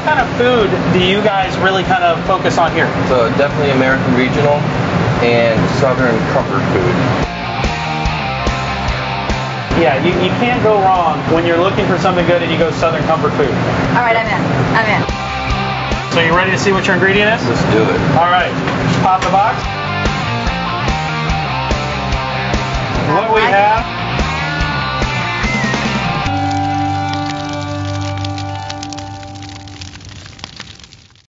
kind of food do you guys really kind of focus on here? So definitely American regional and Southern comfort food. Yeah, you can't go wrong when you're looking for something good and you go Southern comfort food. All right, I'm in. So you ready to see what your ingredient is? Let's do it. All right, pop the box.